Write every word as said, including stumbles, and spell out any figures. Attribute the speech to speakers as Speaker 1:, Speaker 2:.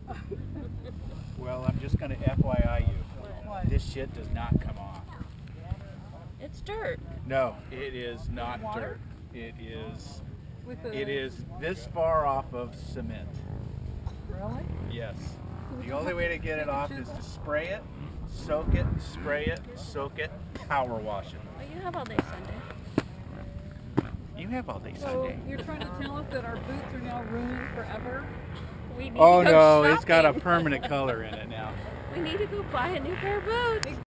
Speaker 1: Well, I'm just going to F Y I you.
Speaker 2: What?
Speaker 1: This shit does not come off.
Speaker 3: It's dirt.
Speaker 1: No, it is not
Speaker 2: Water?
Speaker 1: dirt. It is.
Speaker 2: With the,
Speaker 1: It is this far off of cement.
Speaker 2: Really?
Speaker 1: Yes. The only way to get it off is to spray it, soak it, spray it, soak it, power wash it.
Speaker 3: Well, you have all day Sunday.
Speaker 1: You have all day
Speaker 2: So
Speaker 1: Sunday.
Speaker 2: you're trying to tell us that our boots are now ruined forever?
Speaker 3: We need
Speaker 1: Oh
Speaker 3: to go
Speaker 1: no, it's got a
Speaker 3: shopping.
Speaker 1: permanent color in it now.
Speaker 3: We need to go buy a new pair of boots.